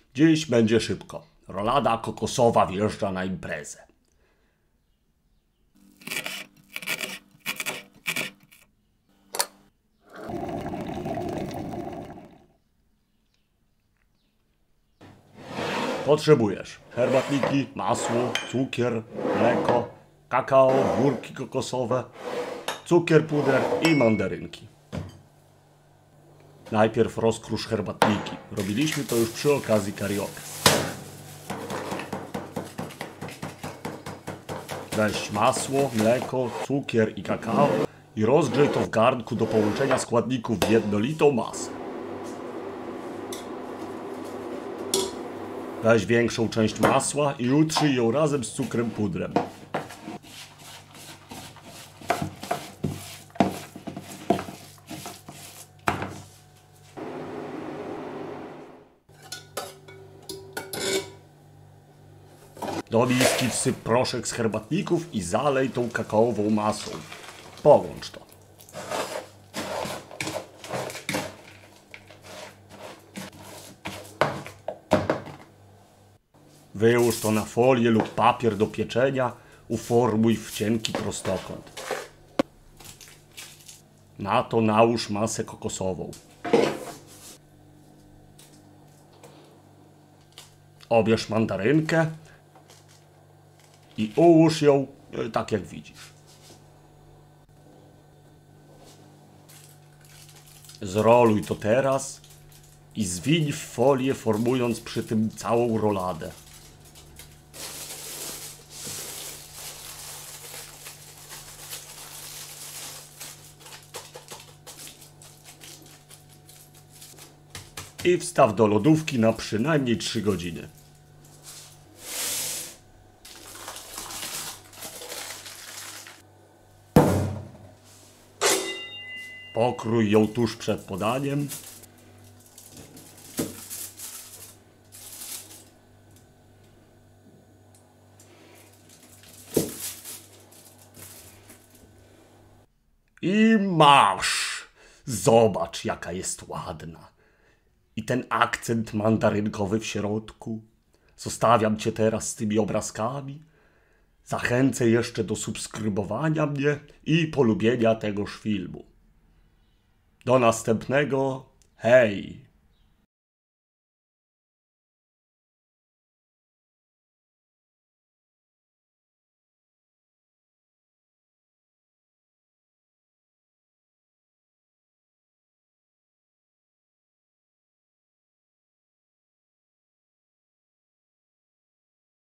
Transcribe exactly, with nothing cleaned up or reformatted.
Dziś będzie szybko. Rolada kokosowa wjeżdża na imprezę. Potrzebujesz herbatniki, masło, cukier, mleko, kakao, górki kokosowe, cukier, puder i mandarynki. Najpierw rozkrusz herbatniki. Robiliśmy to już przy okazji karaoke. Weź masło, mleko, cukier i kakao i rozgrzej to w garnku do połączenia składników w jednolitą masę. Weź większą część masła i utrzyj ją razem z cukrem pudrem. Do miski wsyp proszek z herbatników i zalej tą kakaową masą. Połącz to. Wyłóż to na folię lub papier do pieczenia, uformuj w cienki prostokąt. Na to nałóż masę kokosową. Obierz mandarynkę i ułóż ją tak jak widzisz. Zroluj to teraz i zwiń w folię, formując przy tym całą roladę. I wstaw do lodówki na przynajmniej trzy godziny. Pokrój ją tuż przed podaniem. I masz! Zobacz, jaka jest ładna. I ten akcent mandarynkowy w środku. Zostawiam cię teraz z tymi obrazkami. Zachęcę jeszcze do subskrybowania mnie i polubienia tegoż filmu. Do następnego. Hej!